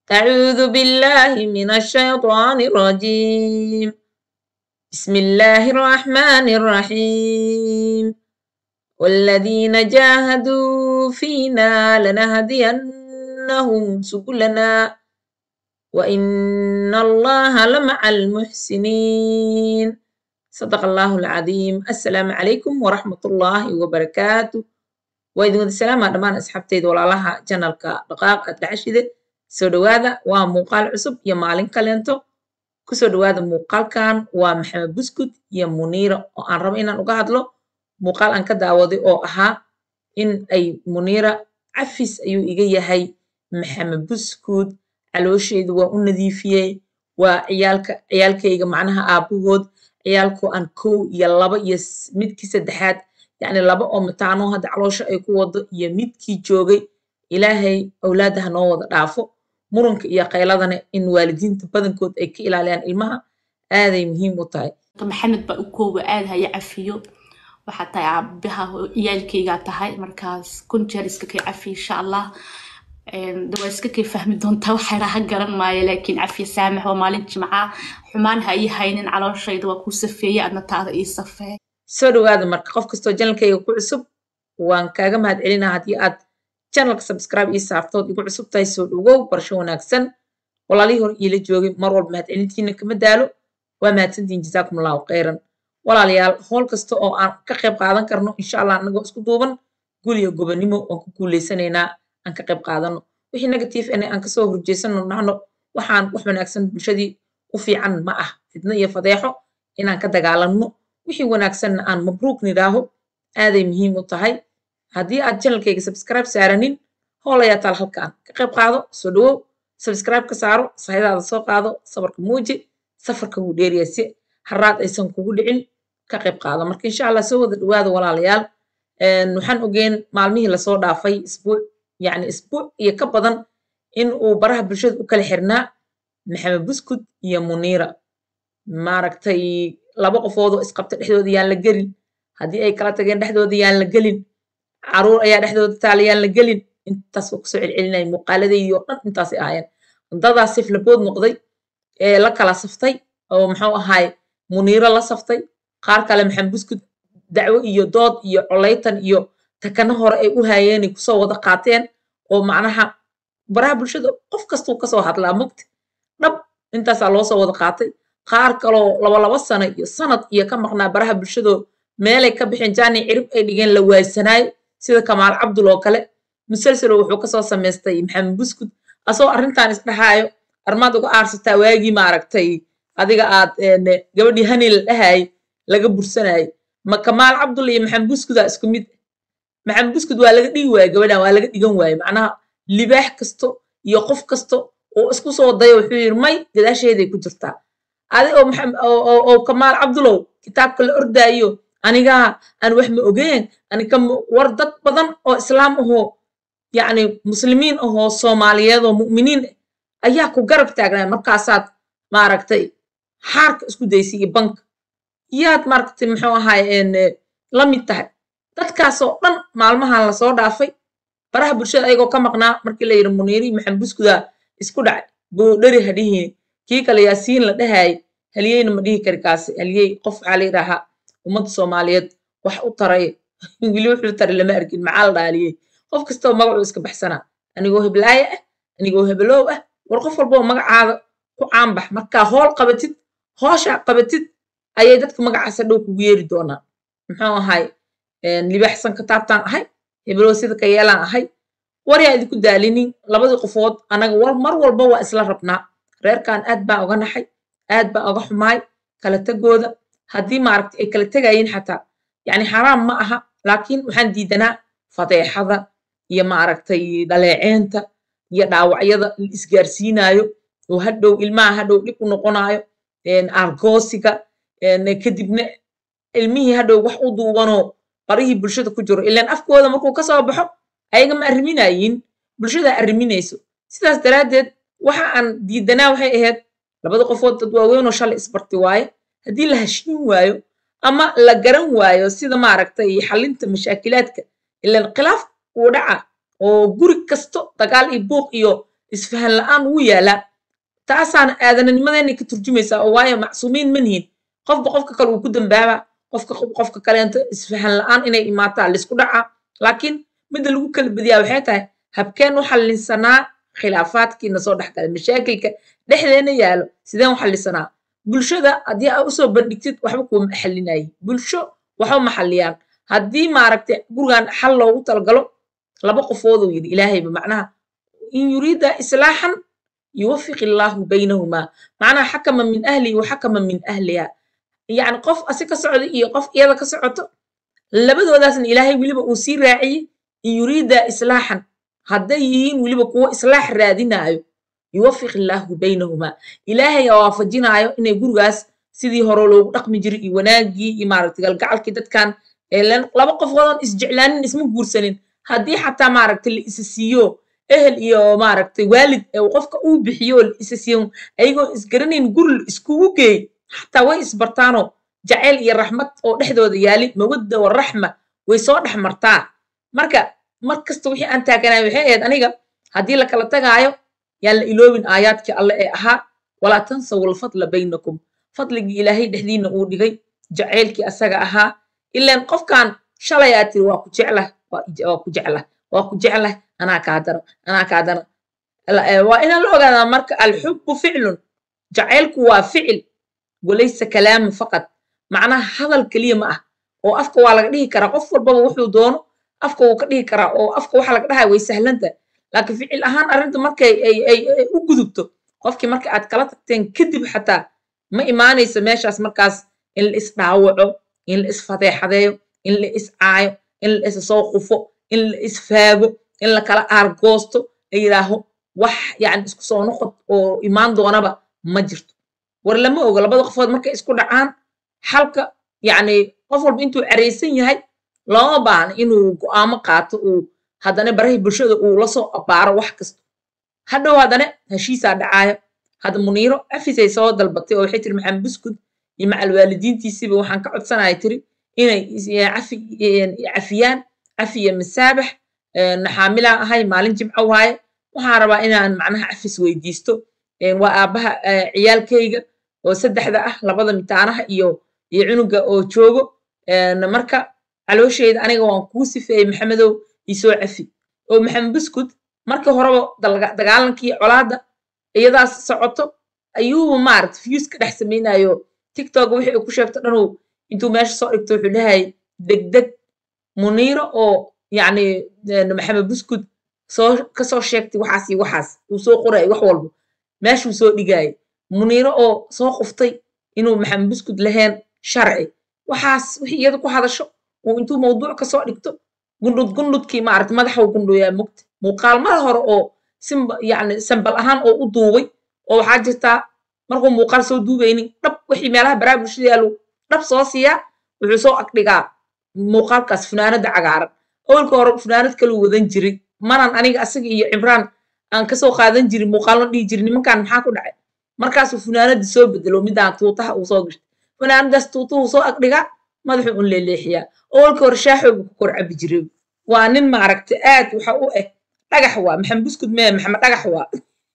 أعوذ بالله من الشيطان الرجيم. بسم الله الرحمن الرحيم. والذين جاهدوا فينا لنهدينهم سبلنا وإن الله لمع المحسنين. صدق الله العظيم. السلام عليكم ورحمة الله وبركاته. وإذن السلام على أصحابتي ولا جنالك دقائق العشيدة soo dhawaada waa muuqaal cusub iyo maalin kaleento kusoo dhawaada muuqaalkan waa maxamed buskud iyo muniira oo aan rabo inaan uga hadlo muuqaal aan ka daawaday oo ahaa in ay muniira cafis ayuu iga yahay maxamed buskud caloosheedu waa u nadiifiyey waa ciyaalkayga macnaha aabahood ciyaalkoo aan 1 iyo 2 iyo midkii saddexaad yacni 2 oo mataano hadda caloosha ay ku wado iyo midkii joogay ilaahay awlaadaha noo wada dhaafo muranka iyo qayladana in waalidiinta badankood ay ka ilaaliyaan ilmaha aaday muhiim u tahay maxamed ba u kooba aad haya cafiyo waxa tahay aabaha ciyaalkayga tahay markaas kun jeer iska kay cafi insha Allah dawa iska kay fahmi doontaa waxa raha garan maayo laakiin cafi saamax oo maalin jimca xumaan hay haynin calooshayda waa ku safeeyay adna taada ii safee soo dhawaada marka qof kasto channelkayga ku cusub waan kaaga mahad celinaa hadii aad channelka subscribe ii saartood igu cusub tahay soo dhawow barasho wanaagsan walaalihii hore iila joogay mar walba mahad celintiina kama daalo waa mahadsantihiin jazaakumullahu khayran walaalayaal howl kasta oo aan ka qayb qaadan karno insha Allah anagoo isku duuban guul iyo gobonimo aan ku guuleysanaynaa aan ka qayb qaadano wixii negative aan ka soo horjeesano nahno waxaan wax wanaagsan bulshadii u fiican ma ah fidna iyo fadeexo inaan ka dagaalanno wixii wanaagsanna aan mabruuk nidaaho aaday muhiim u tahay haddii aad channelkayga subscribe saaranin howl ayaa taal halkaan ka qayb qaado soo dhawow subscribe ka saaro sahaydaada soo qaado sabarka muuji safarka wuu dheeriyaa si haraad aysan kugu dhicin ka qayb qaado marka insha Allah soo wada dhawaada walaalayaal waxaan ogeyn maalmihii lasoo dhaafay isbuuc iyo ka badan in uu baraha bulshada u kala xirnaa maxamed buskud iyo muniira maaragtay 2 qofood oo isqabta dhexdooda yaan la gelin haddii ay kala tageen dhexdooda yaan la gelin caruur ayaa dhexdooda taaliyaan la gelin intaas oo kusoo celcelinaya muuqaaladeydii oo dhan intaasay ahaayeen dadaas siflabood noqday ee la kala saftay oo muxuu ahaay muniiro la saftay qaar kale maxamed buskud dacwo iyo dood iyo colaytan iyo takana hore ay u haayeenay kusoo wada qaateen oo macnaha baraha bulshada qof kastuu kasoo hadlaa mugti dhab intaasaa loo soo wada qaatay qaar kaloo 2 sano iyo sanad iyo ka maqnaa baraha bulshadoo meelay ka bixeen jaani cirib ay dhigeen la waaysanaay sida Kamaal Cabdul oo kale musalsal wuxuu ka soo sameystay maxamed buskud asoo arrintan isdhaxaayo armaad uga aarsataa waagi ma aragtay adiga aad gabadhii Hanil dhahay laga bursanay ma Kamaal Cabdul iyo maxamed buskud isku mid maxamed buskud waa laga dhigi waayay gabadhan waa laga dhigan waayay macnaha libaax kasto iyo qof kasto oo isku soo dayo wuxuu yiri may gadaasheeday ku jirtaa adiga oo maxamed oo Kamaal Cabdul kitaabka la ordaayo aniga aan wax ma ogeyn aniga war dad badan oo islaam ahoo yani muslimiin ahoo Soomaaliyeed oo mu'miniin ayaa ku garab taagnaa markaasaad maaragtay xaarka isku daysay bank yaad maaragtay muxuu ahaay la mid tahay dadkaas oo dhan maalmahan la soo dhaafay baraha bulshada ayagoo ka maqnaa markii la yiri muniiri maxamed buskuda isku dhacay buu dhari hadhiin kii kale yaasiin la dhahay haliyeyna ma dhihi kari kaasi haliyey qof xaalay raha ummadda Soomaaliyeed wax u taray wili wuxuu taray lama arkin macal dhaaliyay qof kasta oo magacu iska baxsana anigoo heblaay ah anigoo heblow ah war qof walba oo magacaada ku caanbax marka hool qabatid hoosha qabatid ayay dadka magacaasa dhow kugu yeeri doonaan muxuu ahay libaxsan ka taabtaan ahay heblow sida ka yeelan ahay war yaa idinku daalinin 2 qofood anaga mar walba waa isla rabnaa reerkan aad baa uga naxay aad baa uga xumaay kala tagooda haddii maaragtay ay kala tagayeen xataa yani xaraam ma aha laakiin waxaan diidanaa fadeexada iyo maaragtay dhaleeceenta iyo dhaawacyada la isgaarsiinayo oo hadhow ilmaha hadhow dhib u noqonayo argoosiga kadibna ilmihii hadhow wax u duubanoo barihii bulshada ku jiro ilaan afkooda markuu ka soo baxo ayaga ma arriminayin bulshada arriminayso sidaas daraaddeed waxa aan diidanaa waxay ahayd 2 qofood dad waaweyn oo shalay isbarti waaye haddii la heshiin waayo ama la garan waayo sida maaragtay xalinta mashaakilaadka ilaan khilaaf uu dhaca oo guri kasto dagaal iyo buuq iyo isfahan la'aan wuu yaalaa taasaana aadananimadeena ka turjumaysaa oo waayo macsuumiin ma nihin qofba qofka kale uu ku dambaabaa qofka kaleento isfahan la'aan inay imaataa laisku dhacaa laakiin midda lagu kala badiyaa waxay tahay habkeen u xallinsanaa khilaafaadkiina soo dhex galay mashaakilka dhexdeena yaalo sideen u xallisanaa bulshada haddii aa usoo bandhigtid waxba kuuma xallinayin bulsho waxba ma xalliyaan haddii maaragtay gurigan xal loogu talgalo laba qofooduu yidhi ilaahayba macnaha in yuriida islaaxan yuwafiq illaahu baynahumaa macnaha xakama min ahlihi wa xakama min ahliha yacni qof asi ka socda iyo qof iyada ka socoto labadoodaasna ilaahay weliba uu sii raaciyey in yuriida islaaxan hadday yihiin weliba kuwo islaax raadinaayo yuwafiq illaahu baynahumaa ilaahay waafajinaayo inay gurigaas sidii hore loogu dhaqmi jiray iyo wanaagii iyo maaragtay galgacalkii dadkan laba qofoodan isjeclaanin isma guursanin haddii xataa maaragtay la isa siiyo ehel iyo maaragtay waalid qofka uu bixiyo la isa siiyo ayagoo isgaranayn guri la iskugu geey xataa way isbartaanoo jacayl iyo raxmad oo dhexdooda yaali mawadda wa raxma way soo dhex martaa marka mar kasta wixii aan taaganaay waxay ahayd aniga haddii la kala tagaayo yaan la iloobin aayaadkii alle ee ahaa walaa tansaw alfadla baynakum fadligii ilaahay dhexdiina uu dhigay jacaylkii asaga ahaa ilaan qofkan shalay aad tiri waa ku jeclah waa ku jeclah anaa kaa dara waa inaan la ogaadaa marka alxubbu ficlun jacaylku waa ficil walaysa kalaamu faqad macnaha hadal keliya ma ah oo afka waa laga dhihi karaa qof walbaba wuxuu doono afka wuu ka dhihi karaa oo afka waxa laga dhahay way sahlanta laakiin ficil ahaan arrinta markay ay u gudubto qofkii marka aad kala tagteen kadib xataa ma imaanayso meeshaas markaas in la isdhaawaco in la isfadeexadeeyo in la iscaayo in la issoo qufo in la isfaago in la kala aargoosto la yidhaaho wax yacni isku soo noqod oo imaan doonaba ma jirto war lama ogo labada qofood markay isku dhacaan xalka yacni qof walba intuu caraysan yahay looma baahna inuu go'aamo qaato uu haddana barahi bulshada uu la soo abaaro wax kasta hadhow haddana heshiisaa dhacaaya hadda muniiro cafisay soo dalbatay oo waxay tiri maxamed buskud iyo macal waalidiintiisiiba waxaan ka codsanaya tiri inay cafiyaan cafiya masaabax naxaamilaan ahay maalin jimco waaye waxaan rabaa inaan macnaha cafis weydiisto waa aabbaha ciyaalkayga oo saddexda ah labada mitaanaha iyo cunuga oo joogo marka calooshayda aniga waan kuu sifeeyey maxamedow isoo cafi oo maxamed buskud markii horeba dagaalankii colaadda iyadaas socoto ayuu maaragta views ka dhex samaynayo tiktok wixii ay ku sheegto dhanuu intuu meesha soo dhigto wuxuu dhahay degdeg muniiro oo yacni maxamed buskud kasoo sheegtay waxaas iyo waxaas uu soo qorayay wax walba meeshuu soo dhigayay muniiro oo soo quftay inuu maxamed buskud lahayn sharci waxaas wixii iyada ku hadasho uu intuu mawduuc kasoo dhigto gundhudkii maaragta madaxuu gundhuyaa mugta muuqaalmada hore oo yacni sambal ahaan oo u duubay oo waxaa jirtaa markuu muuqaal soo duubaynin dhab wixii meelaha baraha bulshada yaallo dhab soo siiyaa wuxuu soo agdhigaa muuqaalkaas funaanada cagaaran awalka hore funaanad kaluu wadan jiray manan aniga asaga iyo cimraan aan kasoo qaadan jirin muuqaalna dhihi jirin nimankan maxaa ku dhacay markaasuu funaanadii soo bedelo midaan tuutaha uu soo gashtay funaanadaas tuutuhu soo agdhigaa madaxuu un leeleexiyaa awalka hore shaaxoogu ku kor cabi jiray waa nin maaragta aad waxa u dhagax waa maxamed buskud mee maxamed dhagax waa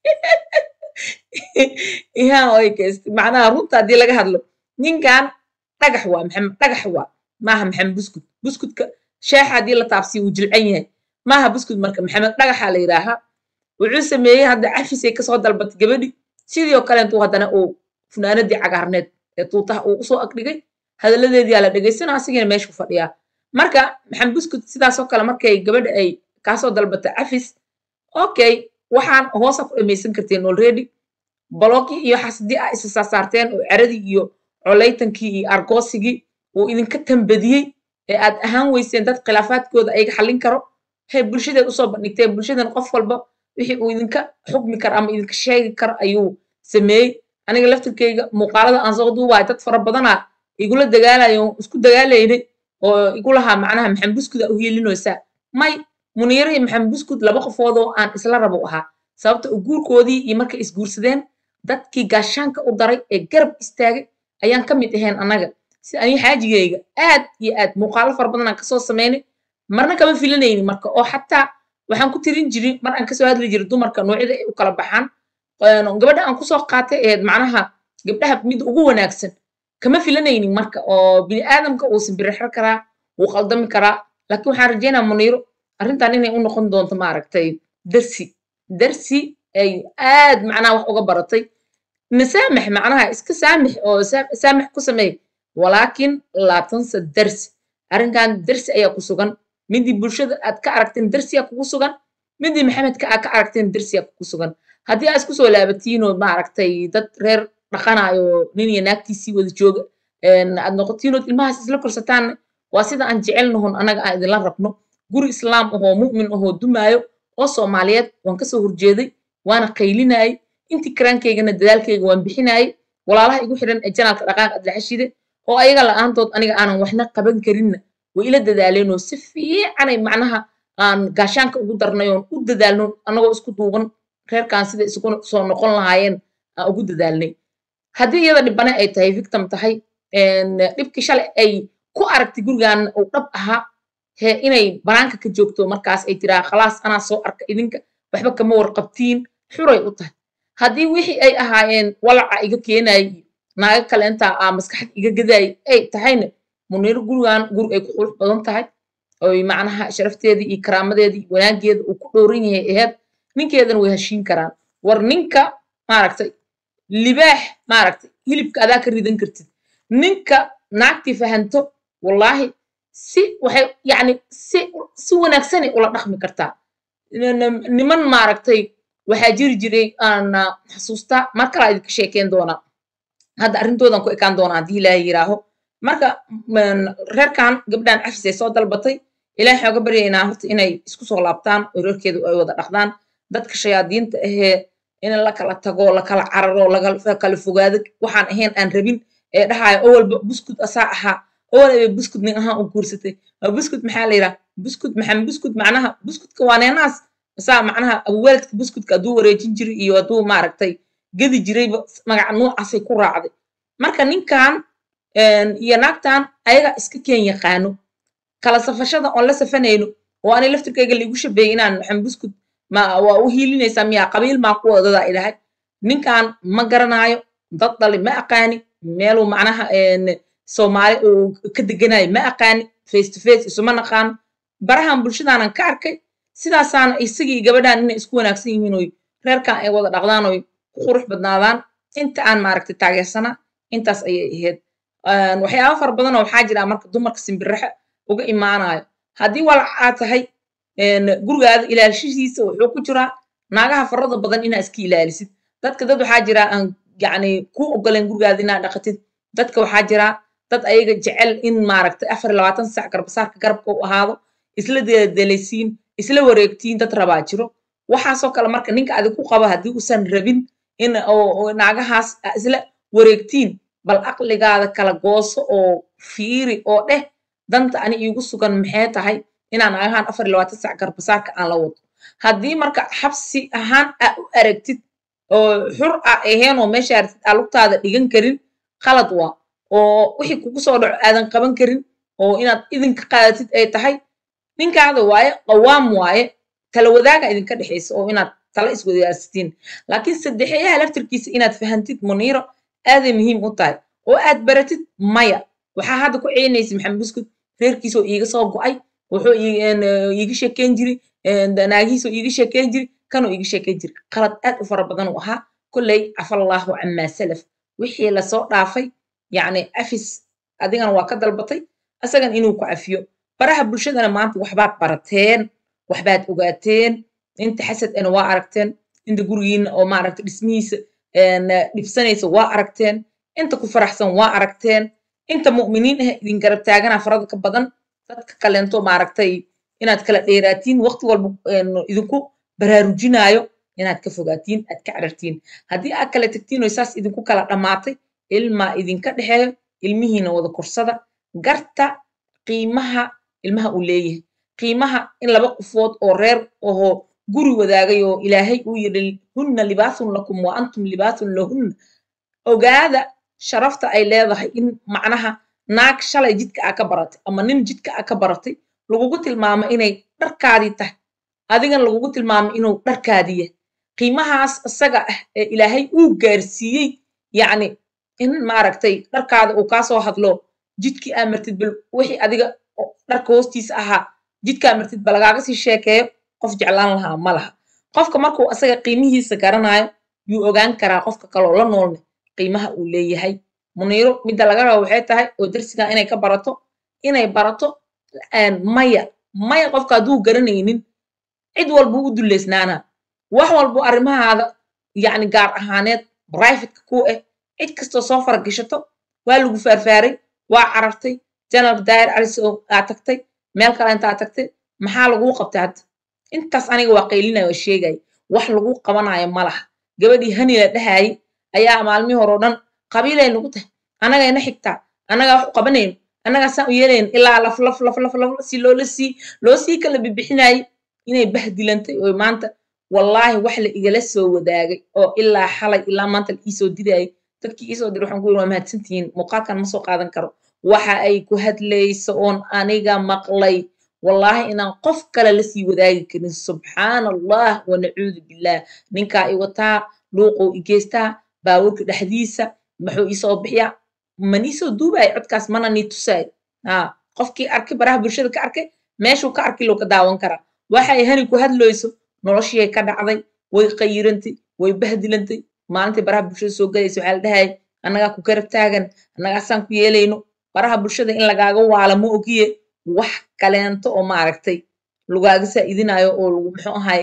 ihaan oy kaystay macnaha runta haddii laga hadlo ninkan dhagax waa maxamed dhagax waa maaha maxamed buskudka shaaxa haddii la taabsiyo wuu jilcan yahay maaha buskud marka maxamed dhagaxaa la yidhaahaa wuxuu sameeyey hadda cafisay kasoo dalbatay gabadhi sidii oo kale intuu haddana uu funaanadii cagaarneed ee tuutaha uu usoo agdhigay hadalladeediyaa la dhegaysanaa asigina meeshuu fadhiyaa marka maxamed buskud sidaasoo kale markay gabadha ay kaasoo dalbatay cafis okay waxaan hoosa ku dhamaysan karteen already balooggii iyo waxaas haddii aa isa saasaarteen oo caradii iyo colaytankii iyo argoosigii uu idinka tambadiyey ee aad ahaan weyseen dad khilaafaadkooda ayaga xallin karo waxay bulshadeed usoo bandhigteen bulshadan qof walba wixii uu idinka xukmi karo ama idinka sheegi karo ayuu sameeyey aniga laftirkeyga muuqaalada aan soo duubaay dad fara badanaa igula dagaalayo isku dagaalaynay oo igu lahaa macnaha maxamed buskud aa u hiilinaysaa may muniiro iyo maxamed buskud laba qofoodoo aan isla rabo ahaa sababta guurkoodii iyo markay isguursadeen dadkii gaashaanka u daray ee garab istaagay ayaan ka mid ahayn annaga si ani xaajigayga aad iyo aad muuqaalo fara badan aan kasoo samaynay marna kama filanaynin marka oo xataa waxaan ku tirin jiray mar aan kasoo hadli jiray dumarka noocyada ay u kala baxaan gabadha aan kusoo qaatay ahayd macnaha gabdhaha mid ugu wanaagsan kama filanaynin marka oo bini aadamka uu simbirixir karaa wuu qaldami karaa laakiin waxaan rajeynaa muniiro arrintan inay u noqon doonto maaragtay darsi ay aad macnaha wax uga baratay مسامح معناها اسك سامح او سامح كسمي ولكن لا تنسى الدرس ارن كان درس ايا كسوغان مدي بلشد اد كاركتين درس يا كسوغان مدي محمد كاركتين درس يا كسوغان هدي اسكو سو لابتينو ما aragtay dad reer dhaqanayo nin iyo naagtiisii wada jooga aad noqotiino ilmahaas isla korsataan waa sida aan jecelnahay anaga aan idin la rabno guri islaam oo mu'min oo dumaayo oo Soomaaliyeed waan ka soo horjeeday waana qaylinay intii karaankaygana dadaalkayga waan bixinay walaalaha igu xiran ee janaalka dhaqaaq adla xashide oo ayaga la'aantood aniga aanan waxna qaban karin way ila dadaaleenoo si fiican ay macnaha aan gaashaanka ugu darnayoon u dadaalno anagoo isku duuban reerkan sida isku soo noqon lahaayeen aan ugu dadaalnay haddii iyada dhibana ay tahay victim tahay dhibkii shalay ay ku aragtay gurigan oo dhab ahaa inay banaanka ka joogto markaas ay tiraa khalaas anaa soo arka idinka waxba kama warqabtiin xuray u tahay haddii wixii ay ahaayeen walaca iga keenay naaga kale intaa maskaxda iga gaday ay tahayna muniiro gurigan guri ay ku qurux badan tahay oo macnaha sharafteedii iyo karaamadeedii wanaageeda uu ku dhooran yahay ahayd ninkeedana way heshiin karaan war ninka maaragtay libaax maaragtay hilibka adaa ka ridan kartid ninka naagtii fahanto wallaahi si waxay yani si wanaagsan ay ula dhaqmi kartaa niman maaragtay waxaa jiri jiray aan xasuustaa mar kale idinka sheekeen doonaa hadda arrintoodan ku ekaan doonaa haddii ilaahay yiraaho marka reerkan gabdhan cafis ay soo dalbatay ilaahay xooga baryaynaa horta inay isku soo laabtaan oo reerkeedu ay wada dhaqdaan dadka shayaadiinta ahee in la kala tago la kala cararo laga kala fogaado waxaan ahayn aan rabin ee dhahayo oo walba buskud asaa ahaa oo walba buskud nin ahaan u guursatay buskud maxaa la yiraa buskud maxaa buskud macnaha buskudka waa neenaas saa macnaha awaalka buskudka aduu wareejin jiray iyo aduu maaragtay gadi jiray magaca noocaasay ku raacday marka ninkan iyo naagtan ayaga iska keen yaqaano kala safashada oo la safanayno oo aan laftirkayga liigu shabeeyay inaan maxan buskud ma waa u hiilinaysaa miyaa qabiil maa ku wadada ilahay ninkan ma garanaayo dad dhali ma aqaani meeluu macnaha Soomaali oo ka deganay ma aqaani face to face isuma naqaan barahan bulshadaanan ka arkay sidaasaan isagii gabadhan inay isku wanaagsan yihiin oo reerkan ay wada dhaqdaan oo qurux badnaadaan inta aan maaragtay taageersana intaas ayay ahayd waxyaabo fara badan oo waxaa jira marka dumarka simbiraxa uga imaanayo haddii walacaa tahay gurigaada ilaalishiisa wuxuu ku jiraa naagaha farada badan inaa iska ilaalisid dadka dad waxaa jira aan yani ku ogoleen gurigaada inaa dhaqatid dadka waxaa jira dad ayaga jecel in maaragtay 24 saac garbasaarka garabka u ahaado isla deelaysiin isla wareegtiin dad rabaa jiro waxaasoo kale marka ninka adig ku qaba haddii uusan rabin in naagahaas isla wareegtiin bal aqligaada kala gooso oo fiiri oo dheh danta ani iigu sugan maxay tahay inaan naagahan 24 saac garbasaarka aan la wado haddii marka xabsi ahaan aa u aragtid oo xur ah aheen oo meesha aragtid aa lugtaada dhigan karin qalad waa oo wixii kugu soo dhaco aadan qaban karin oo inaad idinka qaadatid ay tahay ninkaada waaye qawaam waaye tala wadaaga idinka dhexaysa oo inaad tala iswadaarsitiin laakiin saddexeeyaha laftirkiisa inaad fahantid muniiro aaday muhiim u tahay oo aad baratid maya waxaa hadda ku ciinaysa maxamed buskud reerkiisa oo iiga soo go'ay wuxuu iiga sheekeyn jiray naagihiisa oo iiga sheekeyn jiray kanoo iiga sheekeyn jiray qalad aad u fara badan u ahaa kolley cafallaahu camaa salaf wixii lasoo dhaafay yacni afis adigana waa ka dalbatay asagan inuu ku cafiyo baraha bulshadana maanta waxbaad barateen waxbaad ogaateen inta xasad ana waa aragteen inta gurigiina oo maaragtay dhismihiisa dhibsanaysa waa aragteen inta ku faraxsan waa aragteen inta mu'miniin ah idin garab taagana farada ka badan dadka kaleento maaragtay inaad kala dheeraatiin waqti walba idinku baraarujinaayo inaad ka fogaatiin aad ka carartiin haddii aad kala tagtiin oo saas idinku kala dhammaatay ilmaa idinka dhexeeyo ilmihiina wada korsada garta qiimaha ilmaha uu leeyahay qiimaha in laba qofood oo reer oo guri wadaagay oo ilaahay uu yidhi hunna libaasun lakum wa antum libaasun lahunna ogaada sharafta ay leedahay in macnaha naag shalay jidka aa ka baratay ama nin jidka aa ka baratay lagugu tilmaamo inay dharkaadii tahay adigan lagugu tilmaamay inuu dharkaadiya qiimahaas isaga ah ee ilaahay uu gaarsiiyey yacni in maaragtay dharkaada uu kaa soo hadlo jidkii aa martid bal wixii adiga dharka hoostiisa ahaa jidkaa martid ba lagaaga sii sheekeeyo qof jeclaan lahaa ma laha qofka markuu asaga qiimihiisa garanayo yuu ogaan karaa qofka kaloo la noolne qiimaha uu leeyahay muniiro midda laga rabo waxay tahay oo darsigan inay ka barato inay barato maya qofka hadduu garanaynin cid walbuu u duleysnaanaa wax walbo arrimahaada yacni gaar ahaaneed brivateka kuu ah cid kastoo soo faragashato waa lagu faarfaaray waa carartay janalka daahir calis oo aad tagtay meel kale intaa tagtay maxaa laguu qabtay hadda intaas aniga waa qaylinaya oo sheegaya wax lagu qabanayo ma laha gabadhii hani la dhahaayay ayaa maalmihii hore oo dhan qabiilay nagu tahay annagayna xigtaa annagaa wax u qabanayno annagaa saan u yeelayno ilaa laf si loo sii kala bibixinayay inay bahdilantay oo maanta wallaahi wax la igala soo wadaagay oo ilaa xalay ilaa maanta la iisoo dirayay dadkii iisoo diray waxaan ku yiri waa mahadsantihiin muuqaalkan ma soo qaadan karo waxa ay ku hadlayso oon aniga maqlay wallaahi inaan qof kale la sii wadaagi karin subxaan allah wa nacuudu billah ninkaa i wataa luuquu i geystaa baabuurka dhexdiisa muxuu iisoo bixiyaa maniisoo duubaay codkaas mana nii tusaay qofkii arkay baraha bulshada ka arkay meeshuu ka arkay loo ka daawan karaa waxay hani ku hadlayso noloshii ka dhacday way qayirantay way bahdilantay maalintii baraha bulshada soo galaysa waxaa la dhahay annagaa ku garab taagan annagaasaan ku yeelayno baraha bulshada in lagaaga waala ma ogiye wax kaleento oo maaragtay lagaaga saa'idinayo oo lagu muxuu ahay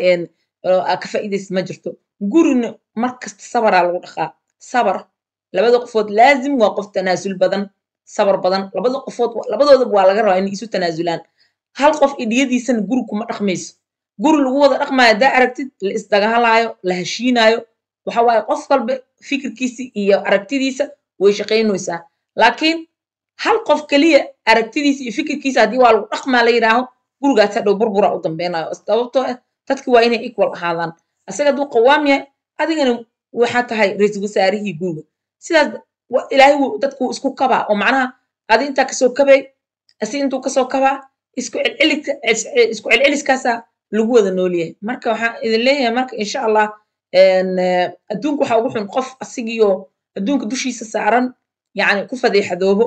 ka faa'iidaysa ma jirto gurina markasta sabaraa lagu dhaqaa sabar labada qofood laazim waa qof tanaasul badan sabar badan labada qofood labadoodaba waa laga rabaa inay isu tanaasulaan hal qof idiyadiisana guri kuma dhaqmayso guri lagu wada dhaqmaayo haddaa aragtid la isdagaalaayo la heshiinaayo waxa waaye qof walba fikirkiisa iyo aragtidiisa way shaqaynaysaa laakiin hal qof keliya aragtidiisa iyo fikirkiisa haddii waa lagu dhaqmaa la yidhaaho gurigaas hadhow burbura u dambeynayo sababtoo ah dadki waa inay equal ahaadaan asaga hadduu qawaam yahay adigana waxaa tahay ra-iisul wasaarihii guriga sidaas ilaahay dadku isku kabaa oo macnaha adi intaa kasoo kabay asi intuu kasoo kabaa isku celceliskaasaa lagu wada noolyahay marka waxaan idin leeyahay marka insha allah adduunka waxaa ugu xun qof asigiyo adduunka dushiisa saaran yacni ku fadeexadoobo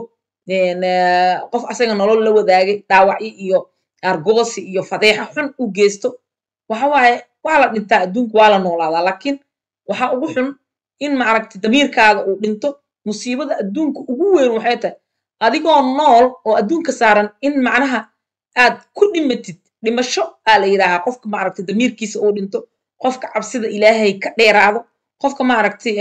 qof asaga nolol la wadaagay dhaawacyo iyo argoosi iyo fadeexa xun u geysto waxa waaye waa la dhintaa adduunka waa la noolaadaa laakiin waxaa ugu xun in maaragtay damiirkaada uu dhinto musiibada adduunka ugu weyn waxay tahay adigoo nool oo adduunka saaran in macnaha aad ku dhimatid dhimasho aa la yidhaahaa qofka maaragtay damiirkiisa uu dhinto qofka cabsida ilaahay ka dheeraado qofka maaragtay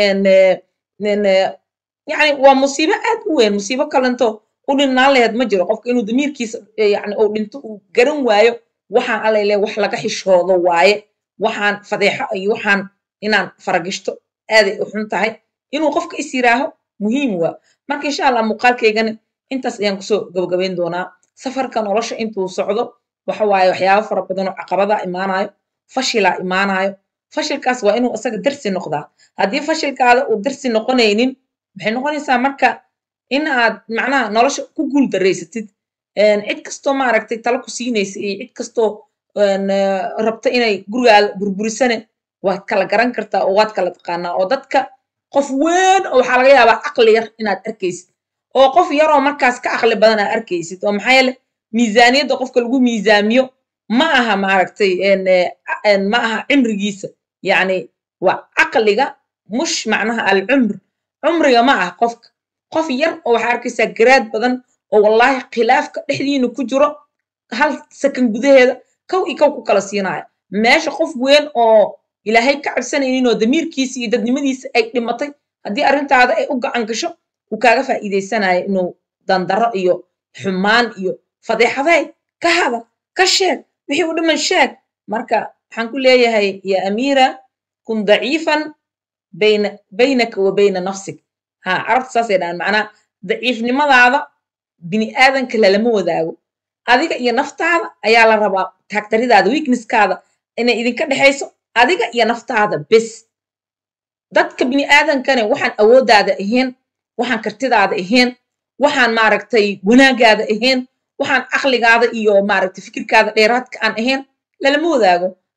يعني ومصيبة عاد وين مصيبة كلنتو ودنا عليه ما جرى قف إنه ضمير كيس يعني أو دنتو جرن وايو وحن على له وح لقى حش هذا واي وحن فضيحة أي وحن إن فرجشتو هذا وحنتهاي إنه قفك إسيراه مهم هو ما إن شاء الله مقال كيجن أنت ينقصو جبين دونا سفر كان ورش أنتو صعدوا وحواي وحياة فربنا عقبضة إيمانايو فشل إيمانايو فشل كاس وإنه أصلا درس النقطة هذه فشل كذا ودرس النقطين waxay noqonaysaa marka in aad macnaha nolosha ku guul dareysatid cid kastoo maaragtay talo ku siinaysa iyo cid kastoo rabta inay gurigaaga burburisane waad kala garan kartaa oo waad kala taqaanaa oo dadka qof weyn oo waxaa laga yaabaa caqli yar inaad arkaysid oo qof yaroo markaas ka caqli badan aad arkaysid oo maxaa yeele miisaaniyadda qofka lagu miisaamiyo ma aha maaragtay ma aha cimrigiisa yacni waa caqliga mush macnaha alcumr عمري ما قف ير أو حركة جراد بدن أو والله خلاف كحدين وكجرة هل سكن جذي هذا كو كلا صناعة ماشي قف وين أو إلى هيك عرسنا إنه ضمير كيسي إذا دمديس أي لمطي هدي أرنت هذا أوجع عنكشة وكعرف إذا سنة إنه دندر إيو حمان إيو فضيحة ذي كهذا كشاك بيحاول من شاك مركا حنقول هي يا أميرة كن ضعيفا بينك وبين نفسك ها عرفت ساسيدان معناه ضعيف لماذا هذا بني آدم كلا لما وذاقو هذيك هي نفط هذا أيالا ربا تاكتري هذا ويكنس كذا إن إذا كان حيسو هذيك هي نفط هذا بس ضدك بني آدم كان وحن أود هذا إهين وحن كرتد هذا إهين وحن معركتي وناق هذا إهين وحن أخلق هذا إيو معركتي فكر كذا غيرات كان إهين لما وذاقو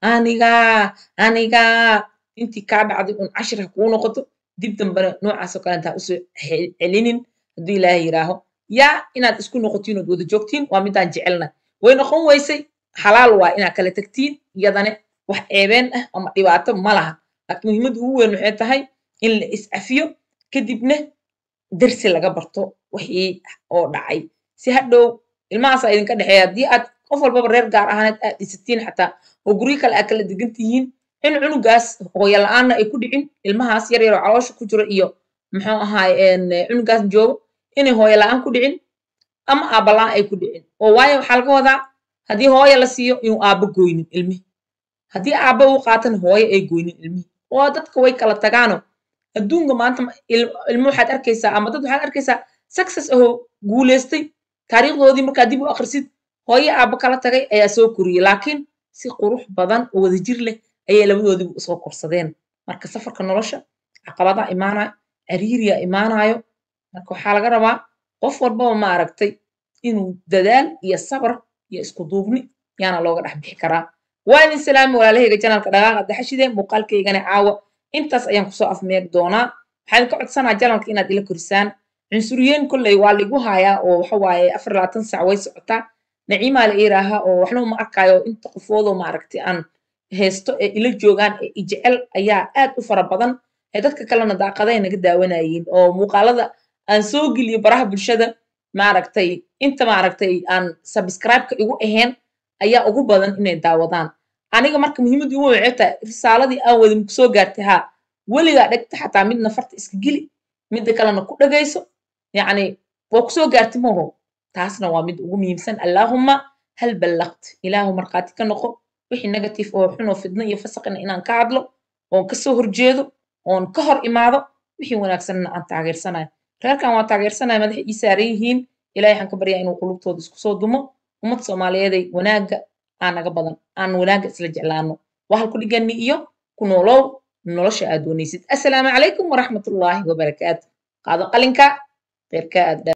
aniga intii kaa dhacday un cashir ha kuu noqoto dib dambana noocaas oo kale intaa usoo celinin hadduu ilaahay yidhaaho yaa inaad isku noqotiin ood wada joogtiin waa midaan jecelna way noqon weysay xalaal waa inaad kala tagtiin iyadane wax ceebeen ah ama dhibaato ma laha laakiin muhiimadda ugu weyn waxay tahay in la iscafiyo kadibna darsi laga barto wixii oo dhacay si hadhow ilmahaas idinka dhexeeya haddii aad qof walbaba reer gaar ahaaneed aad dhisatiin xataa oo guryo kale aad kala degan tihiin in cunugaas hooyo la-aanna ay ku dhicin ilmahaas yar yaroo caloosha ku jiro iyo muxuu ahaay cunugaas joogo inay hooyo la-aan ku dhicin ama aabba la-aan ay ku dhicin oo waayo waxaa laga wadaa haddii hooyo la siiyo inuu aabbo gooynin ilmihi haddii aabba uu qaatana hooyo ay gooynin ilmihi oo dadka way kala tagaano adduunka maanta ilmo waxaad arkaysaa ama dad waxaad arkaysaa success ahoo guulaystay taariikhdoodii markaa dib u akhrisid hooyo aabba kala tagay ayaa soo koriyey laakiin si qurux badan oo wadajir leh ayay labadoodiiba usoo korsadeen marka safarka nolosha caqabadaa imaanayo cariiriya imaanayo marka waxaa laga rabaa qof walbaba ma aragtay inuu dadaal iyo sabar iyo isku duubni yaana looga dhex bixi karaa waa idin salaami walaalahayga janalka dhaqaaqa daxashide muuqaalkaygana caawa intaas ayaan kusoo afmeeri doonaa waxaan ka codsanaa janalka inaad ila korisaan cunsuriyiin kolley waa ligu hayaa oo waxa waaye 24 saac way socotaa naciimaa la iiraaha oo waxna uma arkaayo inta qofoodoo maaragtay aan haysto ee ila joogaan ee ijecel ayaa aad u fara badan ee dadka kalena daaqaday naga daawanayeen oo muuqaalada aan soo geliyo baraha bulshada maaragtay inta maaragtay aan subscribe-ka igu ahayn ayaa ugu badan inay daawadaan aniga marka muhiimadii ugu weyn tahay risaaladii aan wadin ku soo gaartay ha weligaa dhegta xataa midna farta iska geli midda kalena ku dhagayso yacni waa ku soo gaartay maho taasna waa mid ugu muhiimsan allaahumma hal ballaqt ilaahu markhaati ka noqo wixii negative oo xun oo fidno iyo fasaqina inaan ka hadlo oon ka soo horjeedo oon ka hor imaado wixii wanaagsanna aan taageersanayo reerkan waa taageersanayo madaxa ii saaran yihiin ilaahay waxaan ka baryaa inuu qulubtooda isku soo dumo ummad soomaaliyeeday wanaagga aan naga badan aan wanaagga isla jeclaano waa halku dhigani iyo ku noolow nolosha aad doonaysid assalaamu calaykum waraxmatullaahi wabarakaatu qaado qalinka reerka aad